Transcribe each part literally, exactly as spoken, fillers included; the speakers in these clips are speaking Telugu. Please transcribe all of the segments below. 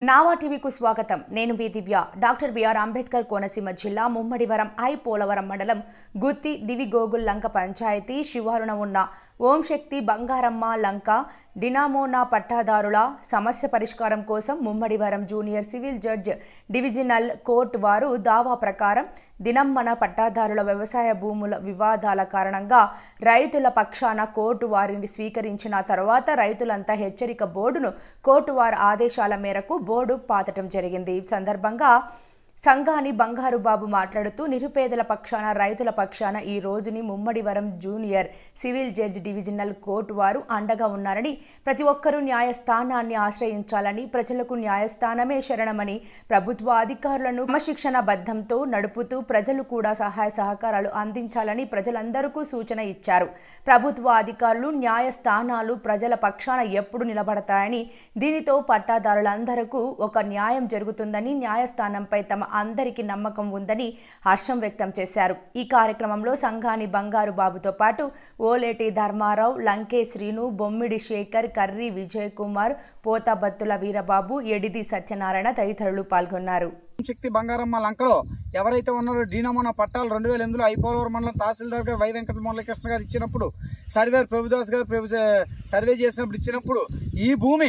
నావా టీవీకు స్వాగతం. నేను B Divya. Doctor BR Ambedkar Konaseema జిల్లా ముమ్మడివరం ఐ పోలవరం మండలం గుత్తి దివిగోగుల్ లంక పంచాయతీ శివారున ఉన్న ఓం శక్తి బంగారమ్మ లంక డినామోనా పట్టాదారుల సమస్య పరిష్కారం కోసం Mummidivaram junior civil judge divisional court వారు దావా ప్రకారం దినమ్మన పట్టాదారుల వ్యవసాయ భూముల వివాదాల కారణంగా రైతుల పక్షాన కోర్టు వారిని స్వీకరించిన తర్వాత రైతులంతా హెచ్చరిక బోర్డును కోర్టు వారి ఆదేశాల మేరకు బోర్డు పాతటం జరిగింది. ఈ సందర్భంగా సంఘాని బంగారు బాబు మాట్లాడుతూ నిరుపేదల పక్షాన రైతుల పక్షాన ఈ రోజుని Mummidivaram junior civil judge divisional court వారు అండగా ఉన్నారని, ప్రతి ఒక్కరూ న్యాయస్థానాన్ని ఆశ్రయించాలని, ప్రజలకు న్యాయస్థానమే శరణమని, ప్రభుత్వ అధికారులను క్రమశిక్షణ బద్ధంతో నడుపుతూ ప్రజలు కూడా సహాయ సహకారాలు అందించాలని ప్రజలందరికీ సూచన ఇచ్చారు. ప్రభుత్వ అధికారులు న్యాయస్థానాలు ప్రజల పక్షాన ఎప్పుడు నిలబడతాయని, దీనితో పట్టాదారులందరికీ ఒక న్యాయం జరుగుతుందని, న్యాయస్థానంపై తమ అందరికీ నమ్మకం ఉందని హర్షం వ్యక్తం చేశారు. ఈ కార్యక్రమంలో సంఘాని బంగారు బాబుతో పాటు ఓలేటి ధర్మారావు, లంకే శ్రీను, బొమ్మిడి శేఖర్, కర్రీ విజయ్ కుమార్, పోతాబత్తుల వీరబాబు, ఎడిది సత్యనారాయణ తదితరులు పాల్గొన్నారు. శక్తి బంగారమ్మ లంకలో ఎవరైతే ఉన్నారో డీనమోనా పట్టాలు రెండు వేల ఎనిమిదిలో ఐపోలవరం మండలం తహసీల్దార్ గారు వై వెంకట మురళీకృష్ణ గారు ఇచ్చినప్పుడు, సర్వేర్ ప్రభుదాస్ గారు సర్వే చేసినప్పుడు ఇచ్చినప్పుడు ఈ భూమి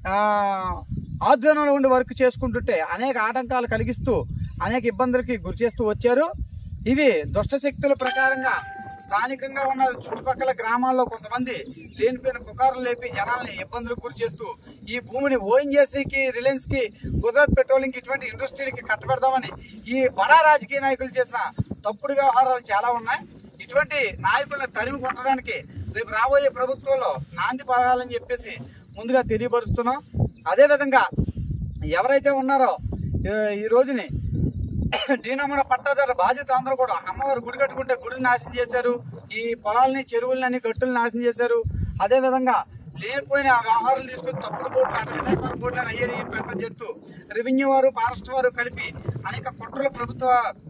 ఆధ్వర్యంలో ఉండి వర్క్ చేసుకుంటుంటే అనేక ఆటంకాలు కలిగిస్తూ అనేక ఇబ్బందులకి గురి చేస్తూ వచ్చారు. ఇవి దుష్ట శక్తుల ప్రకారంగా స్థానికంగా ఉన్న చుట్టుపక్కల గ్రామాల్లో కొంతమంది లేనిపోయిన పుకారులు లేపి జనాల్ని ఇబ్బందులకు గురి చేస్తూ ఈ భూమిని ఓఎన్జీసీకి, రిలయన్స్ కి, గుజరాత్ పెట్రోలింగ్ ఇటువంటి ఇండస్ట్రీలకి కట్టబెడదామని ఈ బడా రాజకీయ నాయకులు చేసిన తప్పుడు వ్యవహారాలు చాలా ఉన్నాయి. ఇటువంటి నాయకులను తరిమి కొట్టడానికి రేపు రాబోయే ప్రభుత్వంలో నాంది పడాలని చెప్పేసి ముందుగా తెలియపరుస్తున్నాం. అదేవిధంగా ఎవరైతే ఉన్నారో ఈ రోజుని డీనమోనా పట్టాదారు బాధ్యత అందరూ కూడా అమ్మవారు గుడి కట్టుకుంటే గుడిని నాశనం చేశారు, ఈ పొలాలని, చెరువులని, గట్టులను నాశనం చేశారు. అదేవిధంగా లేనిపోయిన వ్యవహారాలు తీసుకుని తప్పుడు బోర్డు, అటవీ శాఖ బోర్డులను అయ్యేది ప్రిఫర్ చేస్తూ రెవెన్యూ వారు, ఫారెస్ట్ వారు కలిపి అనేక కుట్రలు ప్రభుత్వ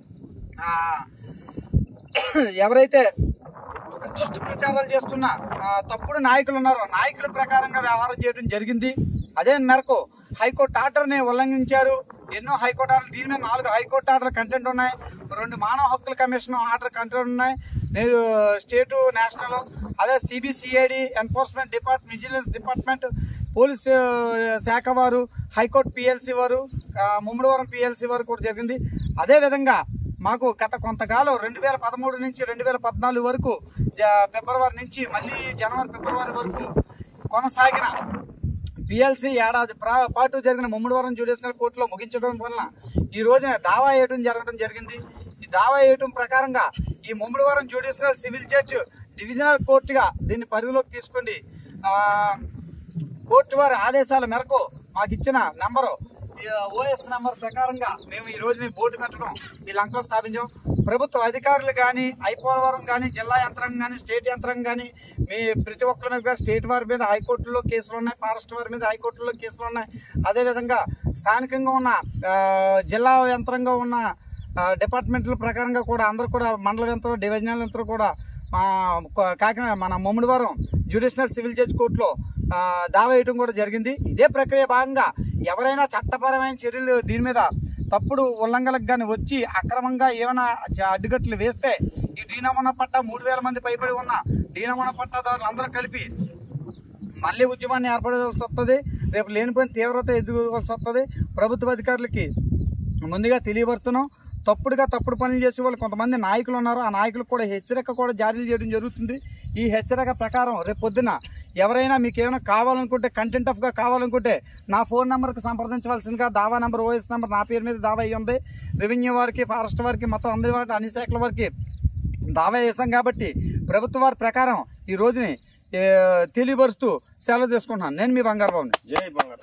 ఎవరైతే దుష్ట ప్రచారాలు చేస్తున్న తప్పుడు నాయకులు ఉన్నారో నాయకుల ప్రకారంగా వ్యవహారం చేయడం జరిగింది. అదే మేరకు హైకోర్టు ఆర్డర్ని ఉల్లంఘించారు. ఎన్నో హైకోర్టు ఆర్డర్, దీని మీద నాలుగు హైకోర్టు ఆర్డర్ కంటెంట్ ఉన్నాయి, రెండు మానవ హక్కుల కమిషన్ ఆర్డర్ కంటెంట్ ఉన్నాయి, నేను స్టేటు, నేషనల్, అదే CBCID, enforcement department, vigilance department, police శాఖ వారు, హైకోర్టు పిఎల్సీ వారు, ముమ్మడివరం పిఎల్సీ వారు కూడా జరిగింది. అదేవిధంగా మాకు గత కొంతకాలం రెండు వేల పదమూడు నుంచి రెండు వేల పద్నాలుగు వరకు ఫిబ్రవరి నుంచి మళ్ళీ జనవరి ఫిబ్రవరి వరకు కొనసాగిన పిఎల్సీ ఏడాది పాటు జరిగిన ముమ్మడివరం జ్యుడిషియల్ కోర్టులో ముగించడం వల్ల ఈ రోజున దావా వేయడం జరగడం జరిగింది. ఈ దావా వేయడం ప్రకారంగా ఈ Mummidivaram judicial civil judge divisional కోర్టుగా దీన్ని పరిధిలోకి తీసుకుని కోర్టు వారి ఆదేశాల మేరకు మాకు ఇచ్చిన నెంబరు ఓఎస్ నెంబర్ ప్రకారంగా మేము ఈ రోజు బోర్డు పెట్టడం ఈ లంకలో స్థాపించాం. ప్రభుత్వ అధికారులు కానీ, ఐపోలవరం కానీ, జిల్లా యంత్రాంగం కానీ, స్టేట్ యంత్రాంగం కానీ, మీ ప్రతి ఒక్కరి మీద స్టేట్ వారి మీద హైకోర్టులో కేసులు ఉన్నాయి, ఫారెస్ట్ వారి మీద హైకోర్టులో కేసులు ఉన్నాయి. అదేవిధంగా స్థానికంగా ఉన్న జిల్లా యంత్రంగా ఉన్న డిపార్ట్మెంట్ల ప్రకారంగా కూడా అందరూ కూడా మండల యంత్రం, డివిజనల్ యంత్రం కూడా కాకినాడ మన ముమ్మడివరం జ్యుడిషియల్ సివిల్ జడ్జ్ కోర్టులో దావా వేయడం కూడా జరిగింది. ఇదే ప్రక్రియ భాగంగా ఎవరైనా చట్టపరమైన చర్యలు దీని మీద తప్పుడు ఉల్లంఘనలకు కానీ వచ్చి అక్రమంగా ఏమైనా అడ్డుకట్లు వేస్తే ఈ డీనమోనా పట్టా మూడు వేల మంది పైబడి ఉన్న డీనమోనా పట్టాదారులు అందరూ కలిపి మళ్ళీ ఉద్యమాన్ని ఏర్పడవలసి వస్తుంది. రేపు లేనిపోయిన తీవ్రత ఎదుర్కోవాల్సి వస్తుంది. ప్రభుత్వ అధికారులకి ముందుగా తెలియబడుతున్నాం. తప్పుడుగా తప్పుడు పనులు చేసే వాళ్ళు కొంతమంది నాయకులు ఉన్నారు. ఆ నాయకులకు కూడా హెచ్చరిక కూడా జారీ చేయడం జరుగుతుంది. ఈ హెచ్చరిక ప్రకారం రేపు పొద్దున ఎవరైనా మీకు ఏమైనా కావాలనుకుంటే, కంటెంట్ ఆఫ్గా కావాలనుకుంటే నా ఫోన్ నెంబర్కి సంప్రదించవలసిందిగా దావా నెంబర్, ఓఎస్ నెంబర్ నా పేరు మీద దావా అయ్యి ఉంది. రెవెన్యూ వారికి, ఫారెస్ట్ వారికి, మొత్తం అందరి వారికి, అన్ని శాఖల వారికి దావా వేసాం కాబట్టి ప్రభుత్వ వారి ప్రకారం ఈ రోజుని తెలియపరుస్తూ సెలవు తీసుకుంటున్నాను. నేను మీ బంగారు బాబుని. జై బంగారు.